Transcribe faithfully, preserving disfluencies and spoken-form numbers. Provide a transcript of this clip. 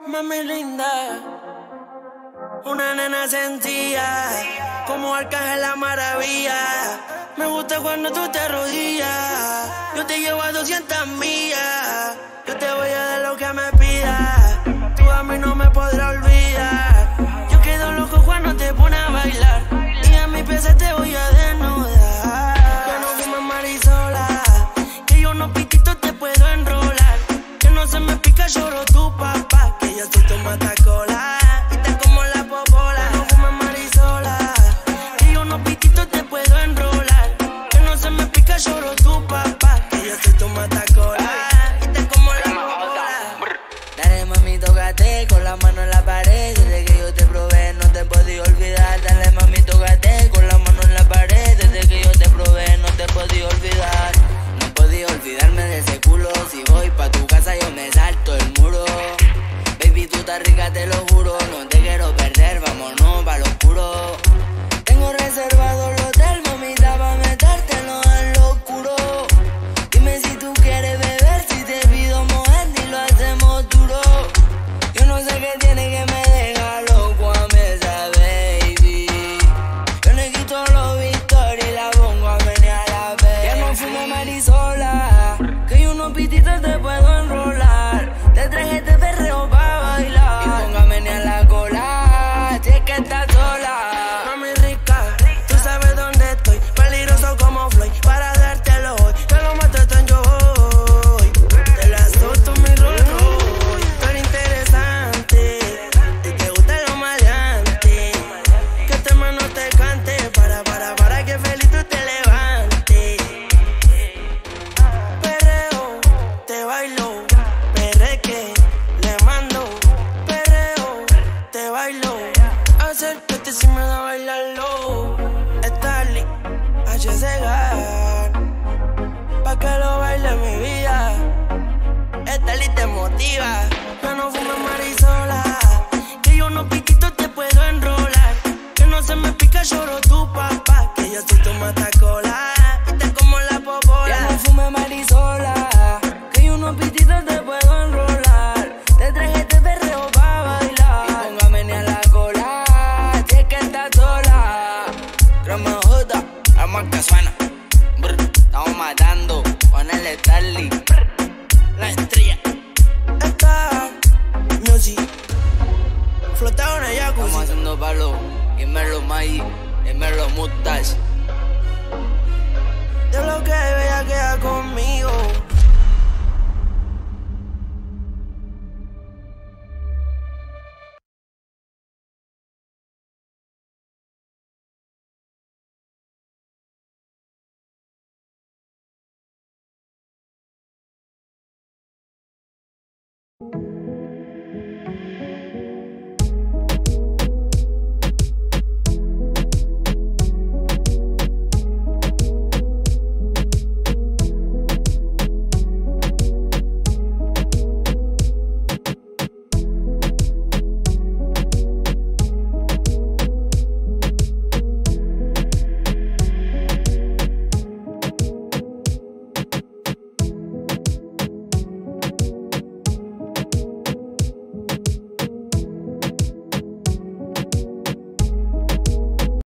Mami linda, una nena sencilla, como Arcángel la maravilla. Me gusta cuando tú te arrodillas, yo te llevo a doscientas millas. Yo te voy a dar lo que me pidas, tú a mí no me podrás olvidar. Yo quedo loco cuando te pones a bailar, y a mi pieza te voy a desnudar. Que no fumes marisola, que yo no pitito te puedo enrolar. Que no se me pica, lloro tu papá, que yo soy tu matacola y te como la popola. No fumes marisola, que yo no pitito te puedo enrolar. Que no se me pica, lloro tu papá, que yo soy tu matacola y te como la popola. Dale mami, tócate con la mano en la pared. Desde que yo te probé no te podía olvidar. Dale mami, tócate con la mano en la pared. Desde que yo te probé no te podía olvidar. No podía olvidarme de ese culo. Si voy pa' tu casa yo me salto el muro. Baby, tú estás rica, te lo juro. No te quiero perder, vámonos pa' lo oscuro. Tengo reservado el hotel, mamita, pa' metértelo en lo oscuro. Dime si tú quieres beber, si te pido mover y lo hacemos duro. Yo no sé qué tiene que me deja loco a mí esa baby. Yo le quito los Victoria y la pongo a menear a ver. Ya no fumo marisola, que yo unos pititos te puedo enrolar. Te traje este perreo pa' bailar y ponga a menear la cola, si es que estás sola. Mami rica, tú sabes dónde estoy, peligroso como Floyd, para dártelo hoy. Te lo mato, tan yo voy, te la suelto mi Rolls Royce. Tú eres interesante, y te gusta lo maleante. Que este hermano te cante, para, para, para que feliz tú te levantes. Perreo, te bailo, perreque, le mando. Perreo, te bailo, acércate si me da a bailarlo. Starly, H C Gar, pa' que lo baile mi vida. Starly te motiva. Yo no fumo marisola, que yo no piquito te puedo enrolar. Que no se me pica, lloro tu papá, que yo soy tu matacola y te como la popola. Ya no fume marisola, que yo unos pititos te puedo enrolar. Te traje este perreo pa' bailar y ponga a menear la cola, si es que estás sola. Crema J, la marca suena. Brr, estamos matando con el Starly, la estrella. Esta music flotado en el jacuzzi. Estamos haciendo palo, y me lo Maggi, y me lo Mustache.